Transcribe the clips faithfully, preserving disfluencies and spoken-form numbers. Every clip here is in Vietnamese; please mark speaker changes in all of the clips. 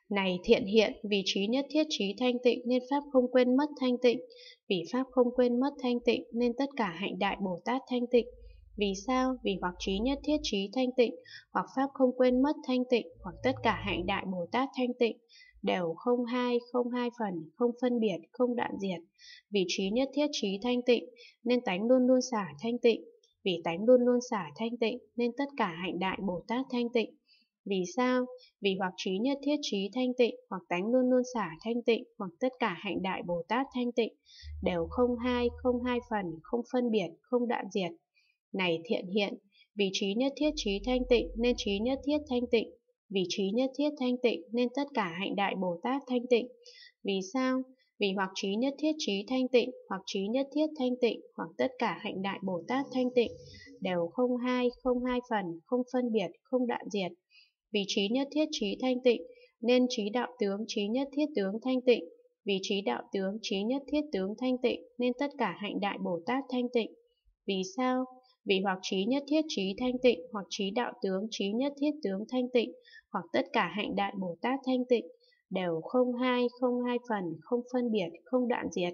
Speaker 1: Này thiện hiện, vì trí nhất thiết trí thanh tịnh nên Pháp không quên mất thanh tịnh. Vì Pháp không quên mất thanh tịnh nên tất cả hạnh Đại Bồ Tát thanh tịnh. Vì sao? Vì hoặc trí nhất thiết trí thanh tịnh, hoặc Pháp không quên mất thanh tịnh, hoặc tất cả hạnh Đại Bồ Tát thanh tịnh, đều không hai, không hai phần, không phân biệt, không đoạn diệt. Vì trí nhất thiết trí thanh tịnh nên tánh luôn luôn xả thanh tịnh. Vì tánh luôn luôn xả thanh tịnh nên tất cả hạnh Đại Bồ Tát thanh tịnh. Vì sao? Vì hoặc trí nhất thiết trí thanh tịnh, hoặc tánh luôn luôn xả thanh tịnh, hoặc tất cả hạnh Đại Bồ Tát thanh tịnh, đều không hai, không hai phần, không phân biệt, không đoạn diệt. Này thiện hiện, vì trí nhất thiết trí thanh tịnh nên trí nhất thiết thanh tịnh. Vì trí nhất thiết thanh tịnh nên tất cả hạnh Đại Bồ Tát thanh tịnh. Vì sao? Vì hoặc trí nhất thiết trí thanh tịnh, hoặc trí nhất thiết thanh tịnh, hoặc tất cả hạnh Đại Bồ Tát thanh tịnh, đều không hai, không hai phần, không phân biệt, không đoạn diệt. Vì trí nhất thiết trí thanh tịnh nên trí đạo tướng trí nhất thiết tướng thanh tịnh. Vì trí đạo tướng trí nhất thiết tướng thanh tịnh nên tất cả hạnh Đại Bồ Tát thanh tịnh. Vì sao? Vì hoặc trí nhất thiết trí thanh tịnh, hoặc trí đạo tướng trí nhất thiết tướng thanh tịnh, hoặc tất cả hạnh Đại Bồ Tát thanh tịnh, đều không hai, không hai phần, không phân biệt, không đoạn diệt.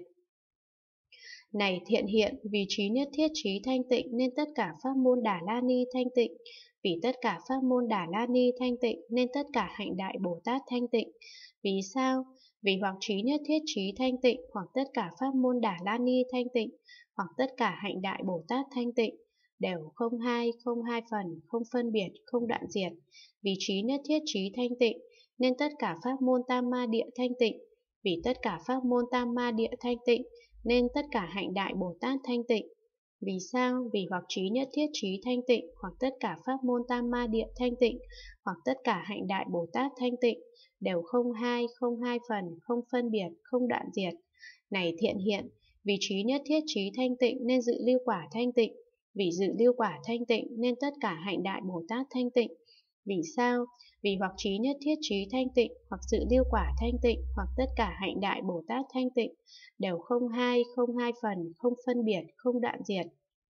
Speaker 1: Này thiện hiện, vì trí nhất thiết trí thanh tịnh nên tất cả pháp môn Đà La Ni thanh tịnh. Vì tất cả pháp môn Đà La Ni thanh tịnh nên tất cả hạnh Đại Bồ Tát thanh tịnh. Vì sao? Vì hoặc trí nhất thiết trí thanh tịnh, hoặc tất cả pháp môn Đà La Ni thanh tịnh, hoặc tất cả hạnh Đại Bồ Tát thanh tịnh, đều không hai, không hai phần, không phân biệt, không đoạn diệt. Vì trí nhất thiết trí thanh tịnh nên tất cả pháp môn Tam Ma Địa thanh tịnh. Vì tất cả pháp môn Tam Ma Địa thanh tịnh nên tất cả hạnh Đại Bồ Tát thanh tịnh. Vì sao? Vì hoặc trí nhất thiết trí thanh tịnh, hoặc tất cả pháp môn Tam Ma Địa thanh tịnh, hoặc tất cả hạnh Đại Bồ Tát thanh tịnh, đều không hai, không hai phần, không phân biệt, không đoạn diệt. Này thiện hiện, vì trí nhất thiết trí thanh tịnh nên dự lưu quả thanh tịnh. Vì dự lưu quả thanh tịnh nên tất cả hạnh Đại Bồ Tát thanh tịnh. Vì sao? Vì hoặc trí nhất thiết trí thanh tịnh, hoặc dự lưu quả thanh tịnh, hoặc tất cả hạnh Đại Bồ Tát thanh tịnh, đều không hai, không hai phần, không phân biệt, không đoạn diệt.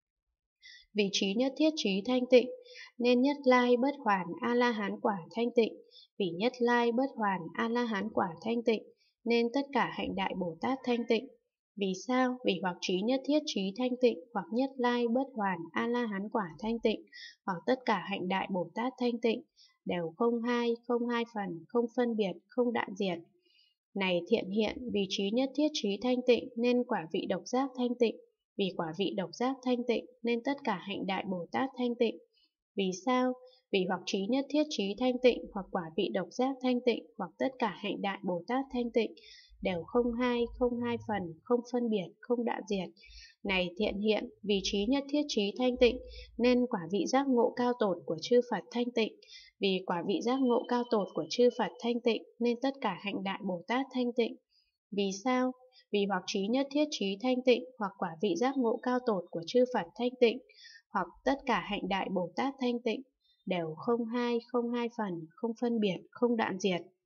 Speaker 1: Vì trí nhất thiết trí thanh tịnh nên nhất lai bất hoàn A La Hán quả thanh tịnh. Vì nhất lai bất hoàn A La Hán quả thanh tịnh nên tất cả hạnh Đại Bồ Tát thanh tịnh. Vì sao? Vì hoặc trí nhất thiết trí thanh tịnh, hoặc nhất lai bất hoàn A La Hán quả thanh tịnh, hoặc tất cả hạnh Đại Bồ Tát thanh tịnh, đều không hai, không hai phần, không phân biệt, không đoạn diệt. Này thiện hiện, vì trí nhất thiết trí thanh tịnh nên quả vị độc giác thanh tịnh. Vì quả vị độc giác thanh tịnh nên tất cả hạnh Đại Bồ Tát thanh tịnh. Vì sao? Vì hoặc trí nhất thiết trí thanh tịnh, hoặc quả vị độc giác thanh tịnh, hoặc tất cả hạnh Đại Bồ Tát thanh tịnh, đều không hai, không hai phần, không phân biệt, không đoạn diệt. Này thiện hiện, vì trí nhất thiết trí thanh tịnh nên quả vị giác ngộ cao tột của chư Phật thanh tịnh. Vì quả vị giác ngộ cao tột của chư Phật thanh tịnh nên tất cả hạnh Đại Bồ Tát thanh tịnh. Vì sao? Vì hoặc trí nhất thiết trí thanh tịnh, hoặc quả vị giác ngộ cao tột của chư Phật thanh tịnh, hoặc tất cả hạnh Đại Bồ Tát thanh tịnh, đều không hai, không hai phần, không phân biệt, không đoạn diệt.